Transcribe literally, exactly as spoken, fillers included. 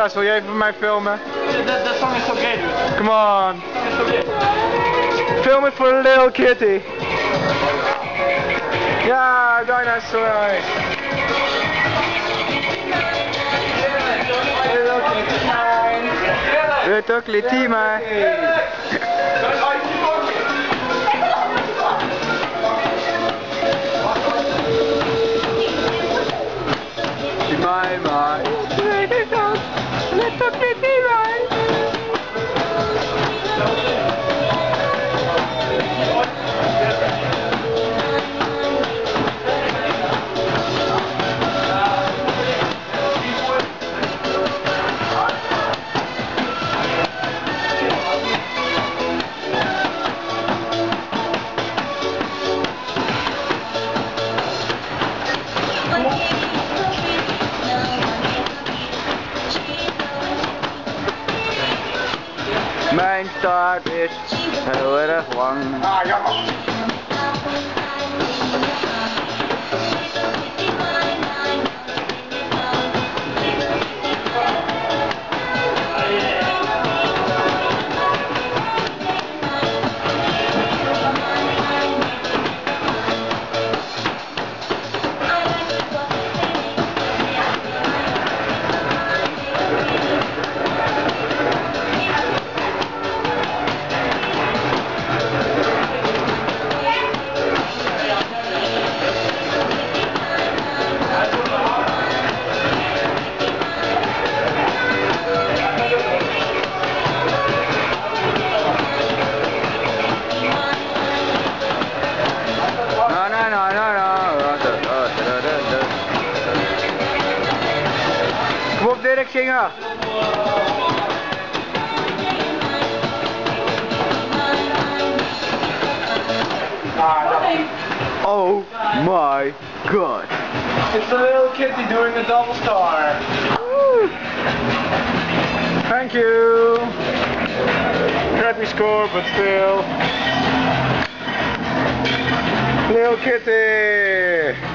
Klaas, wil jij even voor mij filmen? That, that song is so gay, dude. Come on. It's so gay. Film it for the little kitty. Yeah, Dyna is so nice. Little kitty mine. Little kitty mine. My, my, little kitty mine. Mijn staart is heel erg lang. Ah, jammer. Kom op Dirk, zingen! Oh my god! It's the little kitty doing the double star. Woo. Thank you! Crappy score, but still. Little kitty!